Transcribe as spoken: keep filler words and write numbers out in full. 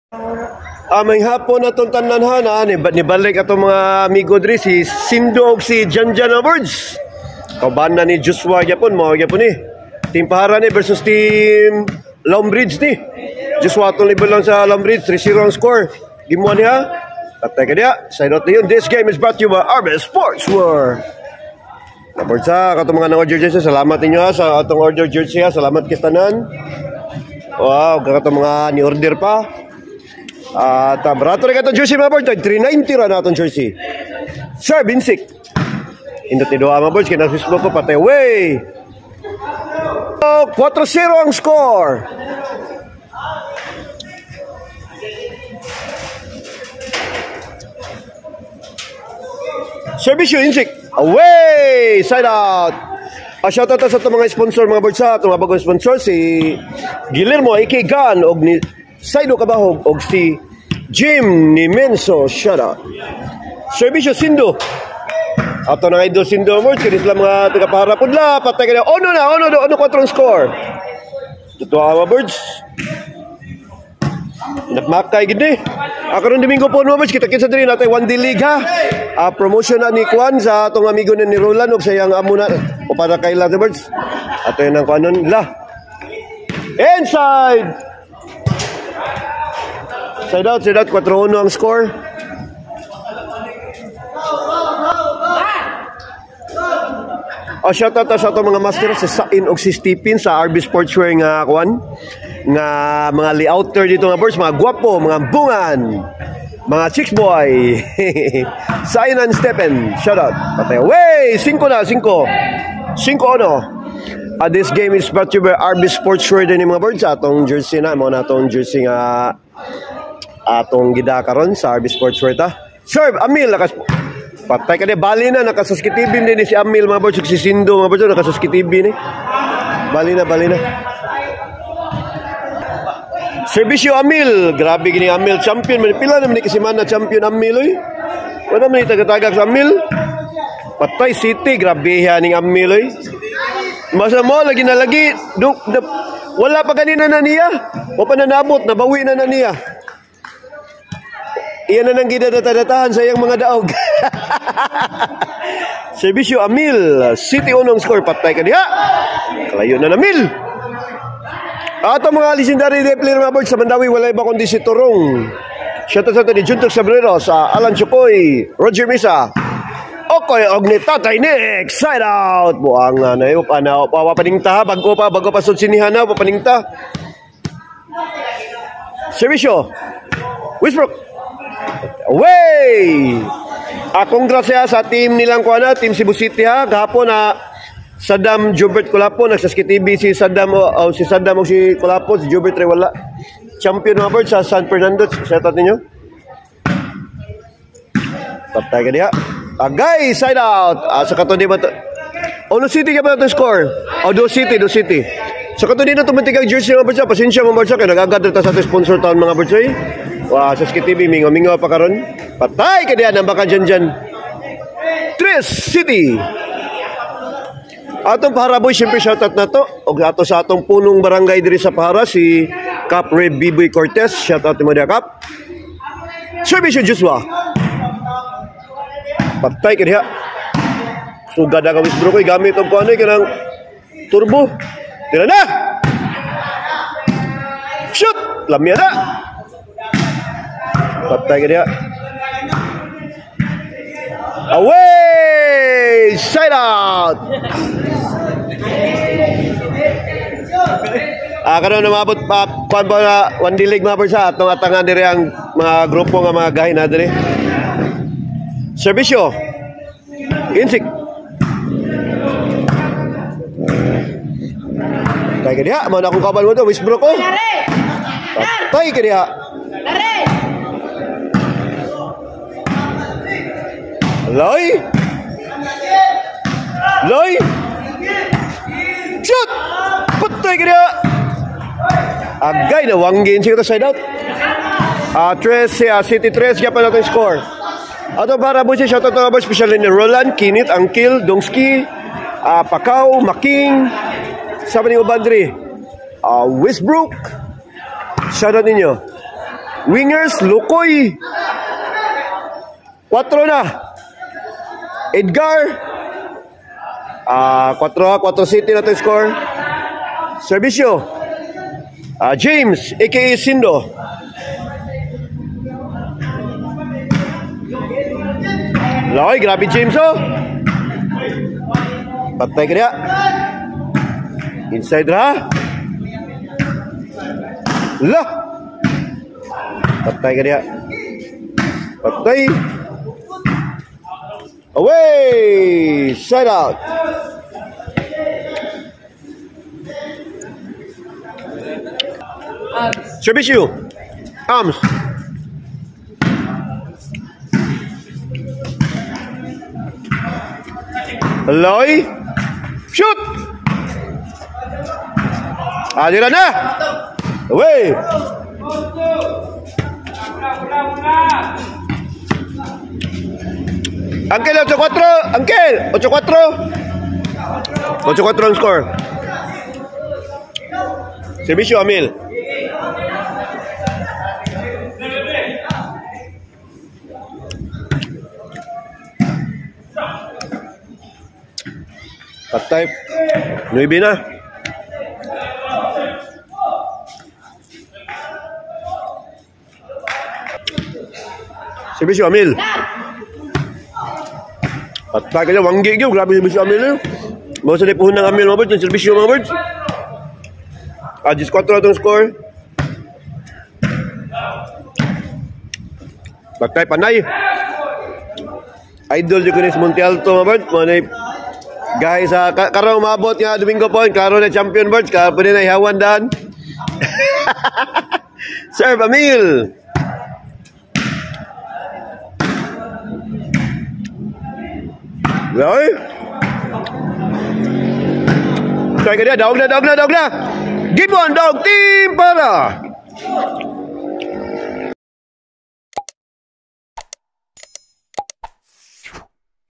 Aming hapon na itong tananhana, nibalik atong mga amigo diri, si Sindog, si Janjan Awards. Kabanan ni Joshua Yapon, mga Yapon ni. Team Pahara ni versus Team Lombridge ni. Joshua itong level lang sa Lombridge, three zero ang score. Gimuan niya. Tatay ka niya. Side out na yun. This game is brought to you by R B Sports World. Naport sa katong mga na-order jersey. Salamat ninyo ha, sa atong order jersey ha. Salamat kistanan. Wow, katong mga ni-order pa. At uh, barato rin katong jersey mga board. three ninety ra na atong jersey. Sir Binsik. Indot ni Doha mga board. Kaya na Facebook ko patay away. Oh, four zero ang score. Servisyo Insik. Away! Side out. Uh, shoutout sa itong mga sponsor, mga board sa itong mga bagong sponsor. Si Guillermo A K Gan og ni Saido Kabahog og si Jim ni Menso. Shoutout. Servisyo Sindo. Ato na idol Sindo mo. Kaya sila mga taga-Pahara pudla. Patay ka na. Ono na. Ono na. Ono kwatro score. Totoo mga birds. Nakmakay gini. Ako rin Domingo po mga birds. Kita-kita din natin one day league ha. Uh, promotion na ni Kwan sa atong amigo na ni Roland o sayang amo na o para kay Latherbirds. Ato yun ang Kwanon la. Inside! Side out, side out. four one ang score. O, shoutout sa atong mga master sa Sain o si Stephen sa R B Sportswear nga Kwan. Nga mga layouter dito nga birds. Mga gwapo, mga bungan. Mga chicks boy. Sain and Stephen. Shout out. Patay away. Cinco na. Cinco. Cinco ano. Uh, this game is brought to you by R B Sportswear din yung mga birds. Atong jersey na. Mga natong jersey nga atong gida karon sa R B Sportswear ta. Serve. Amil. Nakas patay ka din. Bali na. Nakasaskitibin din si Amil mga birds. Si Sindo mga birds. Nakasaskitibin eh. Bali na. Bali na. Servisyo Amil, grabe gini Amil, champion man pila naman ni kasimana champion Amil oy. Wala man ni taga-tagak sa Amil. Patay City, grabe ha ning Amil oy. Masa mo lagi na lagi, duk, duk, wala pa kanina na niya. O pa nanabot, nabawi na na niya. Iyan na nang gidadata-datahan sa iyang mga daog. Servisyo Amil, City unong score, patay ka niya. Kalayo na na Amil. Ato mga legendary player mga board sa Mandawi, wala iba kundi si Turong. Shoutout sa ito ni Juntok Sabrero, sa Alan Chukoy, Roger Misa, Okoy og ni Tatay Nick. Side out. Buang na na yun. Ano, papapaningta ha. Bago pa, bago pa sunsinihan na. Papaningta. Servisyo. Westbrook. Away. Ah, congrats ya sa team nilang kuana, team Cebu City ha. Gahapon na Saddam Jubert Kulapo, nagsaskitibi si Saddam o oh, si Saddam o si Kulapo, si Jubert rin wala. Champion mga birds sa San Fernando. Shoutout ninyo. Patay ka diya. Agay, side out. Ah, sa kato di ba ito? Ono City ka ba ito score? O, oh, Do City, Do City. Sa kato di na tumatig ang jersey mga birds. Pasensya mga birds. Kaya nag-agad rin sa ating sponsor taon mga birds. Wow, sa skitibi, mingo-mingo pa karon. Patay ka diya. Nambaka dyan dyan. Tres City. Atong Pahara boy, siyempre shoutout na to. O ato sa atong punong barangay diri sa Pahara, si Cap Red Biboy Cortez. Shoutout mo dia Cap. Servisyo Joshua. Patay ka diha. Sugad na ka Westbrook ko'y gamit ang kuano'y kanang turbo. Tira na! Shoot! Lamya na! Patay ka diha. Away! Side out! Ah, karon na mabot pa kuan ba na one dilig mga persa atong atangan diri ang mga grupo nga mga gahin na diri. Servisyo. Insik. Tay ka diha, man akong kabal mo to, Westbrook ko. Tay ka diha. Loy. Loy. Shoot! Patay ka diha. Agay na wanggin siya ito side out. Ah, uh, tres uh, City tres kaya pa natin score. Ato para po siya shoutout na ba special ni Roland, Kinit, Angkil, Dongski, uh, Pakaw, Making, sabi ni Ubandri, uh, Westbrook. Shoutout ninyo. Wingers, Lukoy. Quatro na. Edgar. Ah, quatro, quatro City na to score. Servisyo. Ah, James, aka Sindo. Loy, grabe James oh. Patay ka niya. Inside ra. Lah. Patay ka niya. Patay. Away. Side out. Servisyo. Arms. Loy. Shoot. Aliran na. Away. Angkel eight four. Angkel eight four. eight four ang score. Servisyo Amil. Patay. Nuibi na. Servisyo Amil. Patay ka niya. Wanggi niyo. Grabe servisyo Amil niyo. Mga sa lipuhon ng Amil mga birds. Yung servisyo mga birds. Ah, eight four na itong score. Patay panay. Idol yung kunis Monte Alto mga birds. Mga na guys, uh, karo umabot nga Domingo Point, karo na champion birds, karo pa rin na ihawan daan. Serve Amil. Rồi. Try ka dia, dog na, dog na, dog na. Give one dog team para.